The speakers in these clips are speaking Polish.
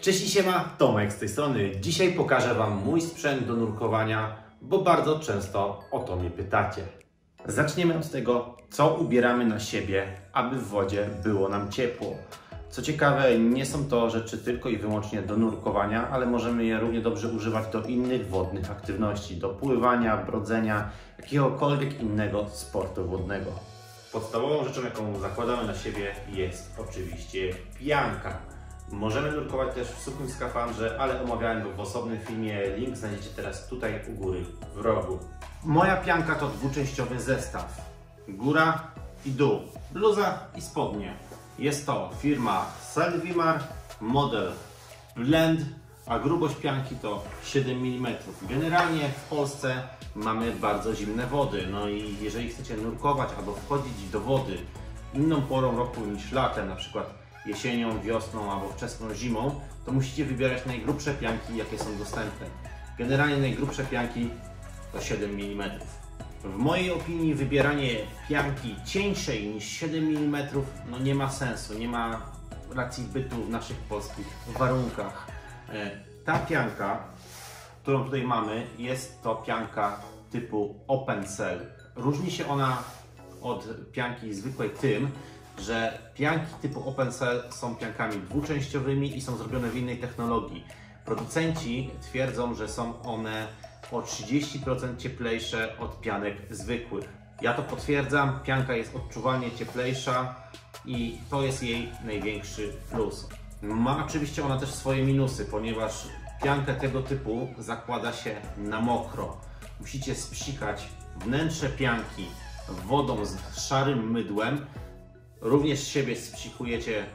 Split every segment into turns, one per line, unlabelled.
Cześć i siema, Tomek z tej strony. Dzisiaj pokażę Wam mój sprzęt do nurkowania, bo bardzo często o to mnie pytacie. Zaczniemy od tego, co ubieramy na siebie, aby w wodzie było nam ciepło. Co ciekawe, nie są to rzeczy tylko i wyłącznie do nurkowania, ale możemy je równie dobrze używać do innych wodnych aktywności, do pływania, brodzenia, jakiegokolwiek innego sportu wodnego. Podstawową rzeczą, jaką zakładamy na siebie, jest oczywiście pianka. Możemy nurkować też w suchym skafandrze, ale omawiałem go w osobnym filmie. Link znajdziecie teraz tutaj u góry, w rogu. Moja pianka to dwuczęściowy zestaw. Góra i dół, bluza i spodnie. Jest to firma Selvimar, model Blend, a grubość pianki to 7 mm. Generalnie w Polsce mamy bardzo zimne wody, no i jeżeli chcecie nurkować albo wchodzić do wody inną porą roku niż latem, na przykład jesienią, wiosną albo wczesną zimą, to musicie wybierać najgrubsze pianki, jakie są dostępne. Generalnie najgrubsze pianki to 7 mm. W mojej opinii wybieranie pianki cieńszej niż 7 mm no nie ma sensu, nie ma racji bytu w naszych polskich warunkach. Ta pianka, którą tutaj mamy, jest to pianka typu Open Cell. Różni się ona od pianki zwykłej tym, że pianki typu Open Cell są piankami dwuczęściowymi i są zrobione w innej technologii. Producenci twierdzą, że są one o 30% cieplejsze od pianek zwykłych. Ja to potwierdzam, pianka jest odczuwalnie cieplejsza i to jest jej największy plus. Ma oczywiście ona też swoje minusy, ponieważ piankę tego typu zakłada się na mokro. Musicie spsikać wnętrze pianki wodą z szarym mydłem, również siebie spsikujecie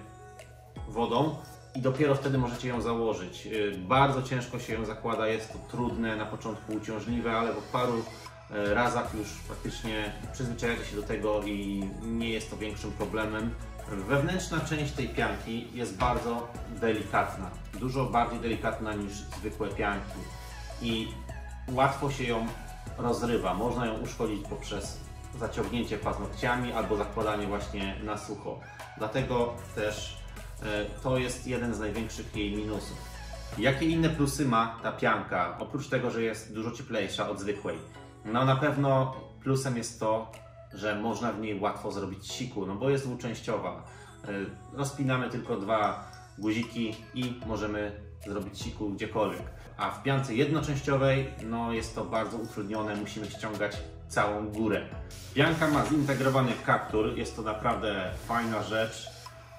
wodą i dopiero wtedy możecie ją założyć. Bardzo ciężko się ją zakłada, jest to trudne, na początku uciążliwe, ale po paru razach już praktycznie przyzwyczajacie się do tego i nie jest to większym problemem. Wewnętrzna część tej pianki jest bardzo delikatna, dużo bardziej delikatna niż zwykłe pianki i łatwo się ją rozrywa. Można ją uszkodzić poprzez zaciągnięcie paznokciami albo zakładanie właśnie na sucho. Dlatego też to jest jeden z największych jej minusów. Jakie inne plusy ma ta pianka? Oprócz tego, że jest dużo cieplejsza od zwykłej. No na pewno plusem jest to, że można w niej łatwo zrobić siku, no bo jest dwuczęściowa. Rozpinamy tylko dwa guziki i możemy zrobić siku gdziekolwiek. A w piance jednoczęściowej no jest to bardzo utrudnione, musimy ściągać całą górę. Pianka ma zintegrowany kaptur, jest to naprawdę fajna rzecz.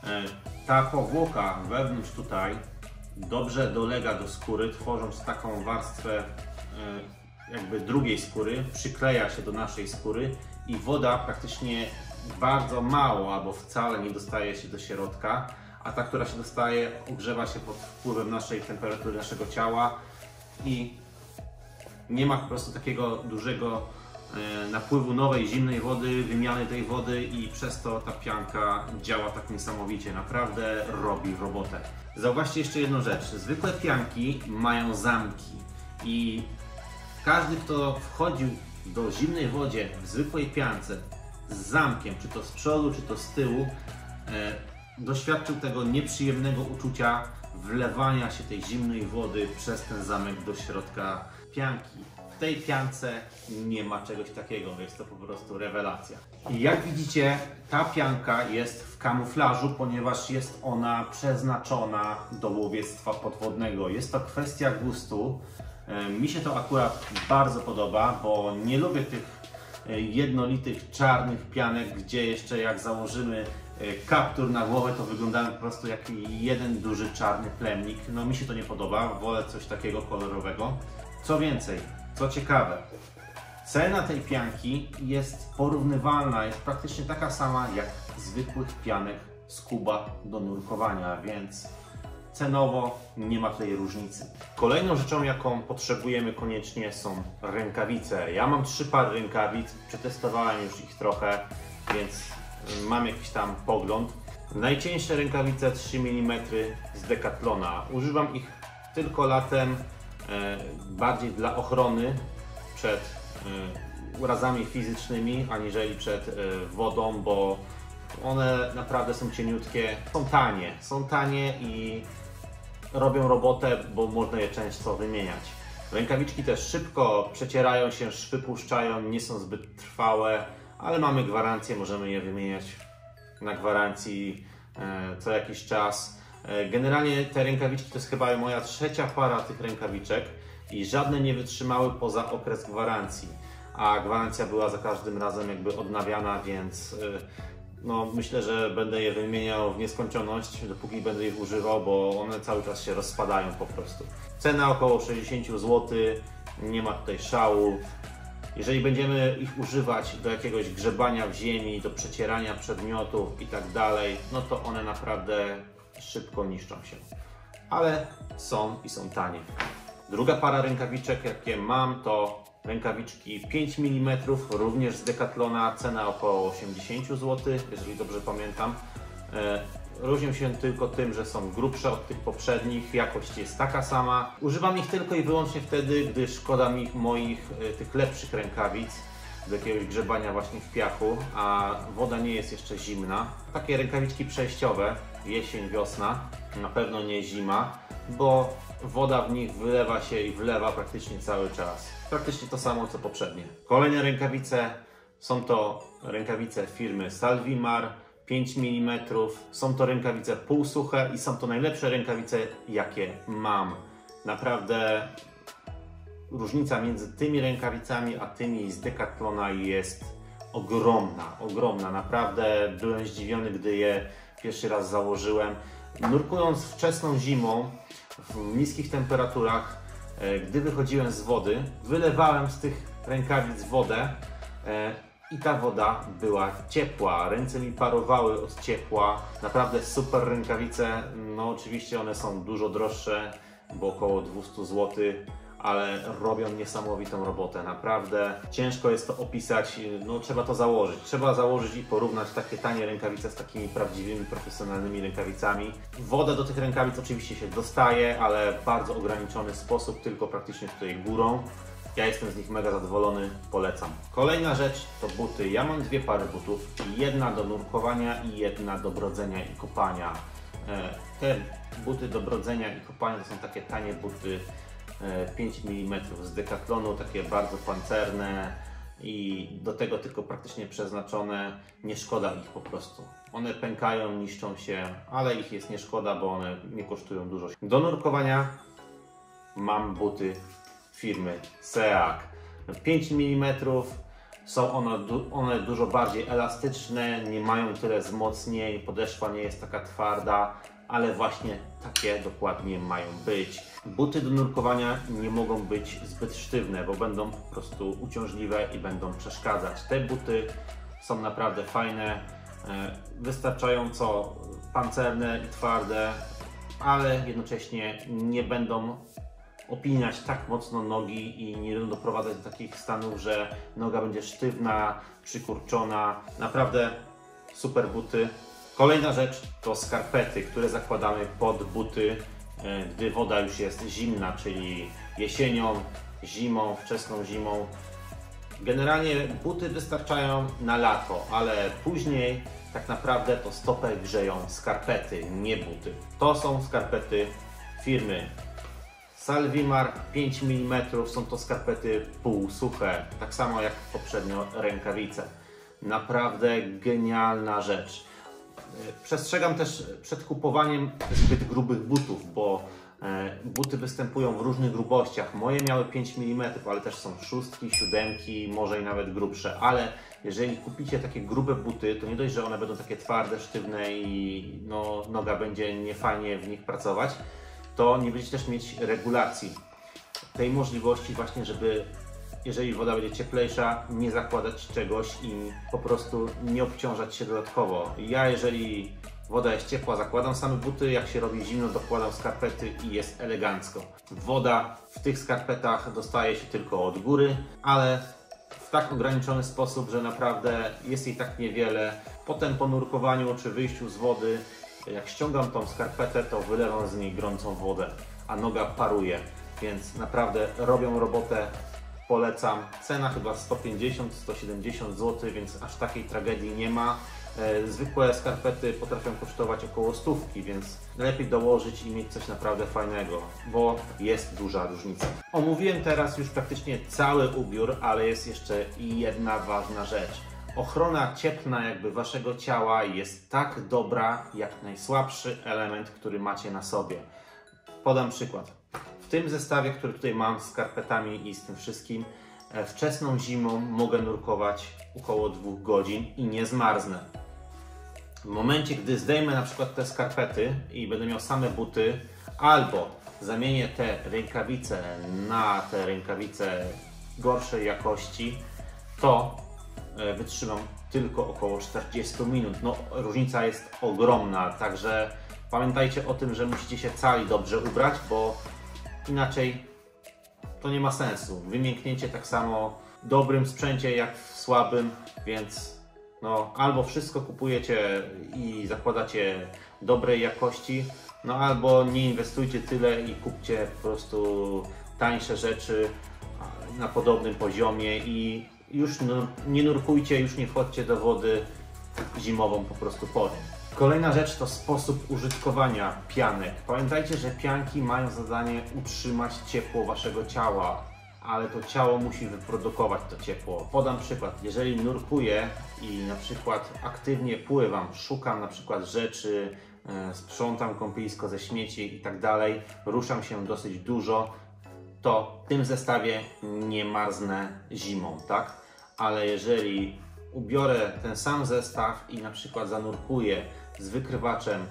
Ta powłoka wewnątrz tutaj dobrze dolega do skóry, tworząc taką warstwę jakby drugiej skóry, przykleja się do naszej skóry i woda praktycznie bardzo mało albo wcale nie dostaje się do środka, a ta, która się dostaje, ogrzewa się pod wpływem naszej temperatury naszego ciała i nie ma po prostu takiego dużego napływu nowej, zimnej wody, wymiany tej wody i przez to ta pianka działa tak niesamowicie, naprawdę robi robotę. Zauważcie jeszcze jedną rzecz, zwykłe pianki mają zamki i każdy, kto wchodził do zimnej wodzie w zwykłej piance z zamkiem, czy to z przodu, czy to z tyłu, doświadczył tego nieprzyjemnego uczucia wlewania się tej zimnej wody przez ten zamek do środka pianki. W tej piance nie ma czegoś takiego, jest to po prostu rewelacja. I jak widzicie, ta pianka jest w kamuflażu, ponieważ jest ona przeznaczona do łowiectwa podwodnego. Jest to kwestia gustu. Mi się to akurat bardzo podoba, bo nie lubię tych jednolitych czarnych pianek, gdzie jeszcze jak założymy kaptur na głowę, to wyglądamy po prostu jak jeden duży czarny plemnik. No mi się to nie podoba, wolę coś takiego kolorowego. Co więcej, co ciekawe, cena tej pianki jest porównywalna, jest praktycznie taka sama jak zwykłych pianek Scuba do nurkowania, więc cenowo nie ma tutaj różnicy. Kolejną rzeczą, jaką potrzebujemy koniecznie, są rękawice. Ja mam 3 pary rękawic, przetestowałem już ich trochę, więc mam jakiś tam pogląd. Najcieńsze rękawice 3 mm z Decathlona. Używam ich tylko latem, bardziej dla ochrony przed urazami fizycznymi, aniżeli przed wodą, bo one naprawdę są cieniutkie, są tanie i robią robotę, bo można je często wymieniać. Rękawiczki też szybko przecierają się, szwy puszczają, nie są zbyt trwałe, ale mamy gwarancję, możemy je wymieniać na gwarancji co jakiś czas. Generalnie te rękawiczki to jest chyba moja trzecia para tych rękawiczek i żadne nie wytrzymały poza okres gwarancji, a gwarancja była za każdym razem jakby odnawiana, więc no, myślę, że będę je wymieniał w nieskończoność, dopóki będę ich używał, bo one cały czas się rozpadają po prostu. Cena około 60 zł, nie ma tutaj szału. Jeżeli będziemy ich używać do jakiegoś grzebania w ziemi, do przecierania przedmiotów i tak dalej, no to one naprawdę szybko niszczą się. Ale są i są tanie. Druga para rękawiczek, jakie mam, to rękawiczki 5 mm, również z Decathlona, cena około 80 zł, jeżeli dobrze pamiętam. Różnią się tylko tym, że są grubsze od tych poprzednich, jakość jest taka sama. Używam ich tylko i wyłącznie wtedy, gdy szkoda mi moich tych lepszych rękawic do jakiegoś grzebania właśnie w piachu, a woda nie jest jeszcze zimna. Takie rękawiczki przejściowe, jesień, wiosna, na pewno nie zima, bo woda w nich wylewa się i wlewa praktycznie cały czas. Praktycznie to samo co poprzednie. Kolejne rękawice są to rękawice firmy Salvimar, 5 mm. Są to rękawice półsuche i są to najlepsze rękawice, jakie mam. Naprawdę różnica między tymi rękawicami a tymi z Decathlona jest ogromna, ogromna. Naprawdę byłem zdziwiony, gdy je pierwszy raz założyłem. Nurkując wczesną zimą, w niskich temperaturach, gdy wychodziłem z wody, wylewałem z tych rękawic wodę i ta woda była ciepła, ręce mi parowały od ciepła. Naprawdę super rękawice, no oczywiście one są dużo droższe, bo około 200 zł, ale robią niesamowitą robotę. Naprawdę ciężko jest to opisać, no trzeba to założyć. Trzeba założyć i porównać takie tanie rękawice z takimi prawdziwymi, profesjonalnymi rękawicami. Woda do tych rękawic oczywiście się dostaje, ale w bardzo ograniczony sposób, tylko praktycznie tutaj górą. Ja jestem z nich mega zadowolony, polecam. Kolejna rzecz to buty. Ja mam dwie pary butów, jedna do nurkowania i jedna do brodzenia i kopania. Te buty do brodzenia i kopania to są takie tanie buty 5 mm z Decathlonu, takie bardzo pancerne i do tego tylko praktycznie przeznaczone. Nie szkoda ich po prostu. One pękają, niszczą się, ale ich jest nie szkoda, bo one nie kosztują dużo. Do nurkowania mam buty firmy Seag. 5 mm, są one dużo bardziej elastyczne, nie mają tyle wzmocnień, podeszwa nie jest taka twarda, ale właśnie takie dokładnie mają być. Buty do nurkowania nie mogą być zbyt sztywne, bo będą po prostu uciążliwe i będą przeszkadzać. Te buty są naprawdę fajne, wystarczająco pancerne i twarde, ale jednocześnie nie będą opinać tak mocno nogi i nie będą doprowadzać do takich stanów, że noga będzie sztywna, przykurczona. Naprawdę super buty. Kolejna rzecz to skarpety, które zakładamy pod buty, gdy woda już jest zimna, czyli jesienią, zimą, wczesną zimą. Generalnie buty wystarczają na lato, ale później tak naprawdę to stopę grzeją skarpety, nie buty. To są skarpety firmy Salvimar 5 mm, są to skarpety półsuche, tak samo jak poprzednio rękawice. Naprawdę genialna rzecz. Przestrzegam też przed kupowaniem zbyt grubych butów, bo buty występują w różnych grubościach. Moje miały 5 mm, ale też są 6, 7, może i nawet grubsze. Ale jeżeli kupicie takie grube buty, to nie dość, że one będą takie twarde, sztywne i no, noga będzie niefajnie w nich pracować, to nie będziecie też mieć regulacji. Tej możliwości właśnie, żeby jeżeli woda będzie cieplejsza, nie zakładać czegoś i po prostu nie obciążać się dodatkowo. Ja jeżeli woda jest ciepła, zakładam same buty, jak się robi zimno, dokładam skarpety i jest elegancko. Woda w tych skarpetach dostaje się tylko od góry, ale w tak ograniczony sposób, że naprawdę jest jej tak niewiele. Potem po nurkowaniu czy wyjściu z wody, jak ściągam tą skarpetę, to wylewam z niej gorącą wodę, a noga paruje, więc naprawdę robią robotę. Polecam. Cena chyba 150-170 zł, więc aż takiej tragedii nie ma. Zwykłe skarpety potrafią kosztować około 100, więc lepiej dołożyć i mieć coś naprawdę fajnego, bo jest duża różnica. Omówiłem teraz już praktycznie cały ubiór, ale jest jeszcze jedna ważna rzecz. Ochrona cieplna waszego ciała jest tak dobra, jak najsłabszy element, który macie na sobie. Podam przykład. W tym zestawie, który tutaj mam z skarpetami i z tym wszystkim, wczesną zimą mogę nurkować około 2 godzin i nie zmarznę. W momencie, gdy zdejmę na przykład te skarpety i będę miał same buty, albo zamienię te rękawice na te rękawice gorszej jakości, to wytrzymam tylko około 40 minut. No, różnica jest ogromna, także pamiętajcie o tym, że musicie się cali dobrze ubrać, bo inaczej to nie ma sensu. Wymięknięcie tak samo w dobrym sprzęcie jak w słabym, więc no, albo wszystko kupujecie i zakładacie dobrej jakości, no albo nie inwestujcie tyle i kupcie po prostu tańsze rzeczy na podobnym poziomie i już nie nurkujcie, już nie wchodźcie do wody zimową po prostu porą. Kolejna rzecz to sposób użytkowania pianek. Pamiętajcie, że pianki mają zadanie utrzymać ciepło waszego ciała, ale to ciało musi wyprodukować to ciepło. Podam przykład. Jeżeli nurkuję i na przykład aktywnie pływam, szukam na przykład rzeczy, sprzątam kąpielisko ze śmieci i tak dalej, ruszam się dosyć dużo, to w tym zestawie nie marznę zimą, tak? Ale jeżeli ubiorę ten sam zestaw i na przykład zanurkuję z wykrywaczem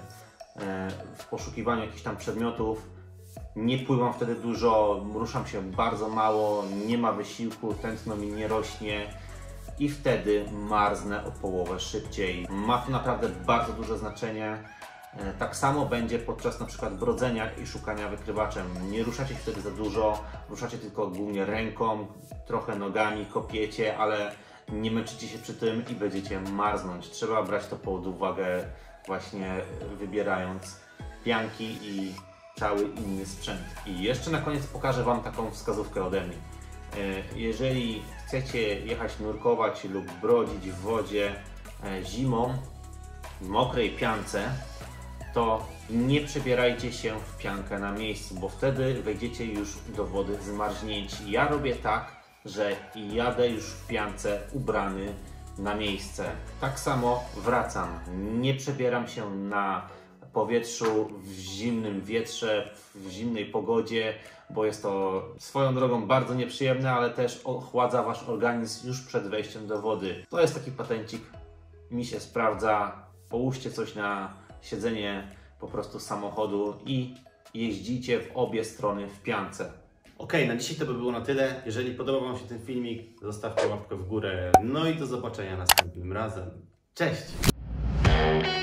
w poszukiwaniu jakichś tam przedmiotów, nie pływam wtedy dużo, ruszam się bardzo mało, nie ma wysiłku, tętno mi nie rośnie i wtedy marznę o połowę szybciej. Ma to naprawdę bardzo duże znaczenie. Tak samo będzie podczas na przykład brodzenia i szukania wykrywaczem. Nie ruszacie się wtedy za dużo, ruszacie tylko głównie ręką, trochę nogami, kopiecie, ale nie męczycie się przy tym i będziecie marznąć. Trzeba brać to pod uwagę właśnie wybierając pianki i cały inny sprzęt. I jeszcze na koniec pokażę Wam taką wskazówkę ode mnie. Jeżeli chcecie jechać nurkować lub brodzić w wodzie zimą w mokrej piance, to nie przebierajcie się w piankę na miejscu, bo wtedy wejdziecie już do wody zmarznięci. Ja robię tak, że jadę już w piance ubrany na miejsce. Tak samo wracam. Nie przebieram się na powietrzu, w zimnym wietrze, w zimnej pogodzie, bo jest to swoją drogą bardzo nieprzyjemne, ale też ochładza Wasz organizm już przed wejściem do wody. To jest taki patencik, mi się sprawdza. Połóżcie coś na siedzenie po prostu samochodu i jeździcie w obie strony w piance. Ok, na dzisiaj to by było na tyle. Jeżeli podobał Wam się ten filmik, zostawcie łapkę w górę. No i do zobaczenia następnym razem. Cześć!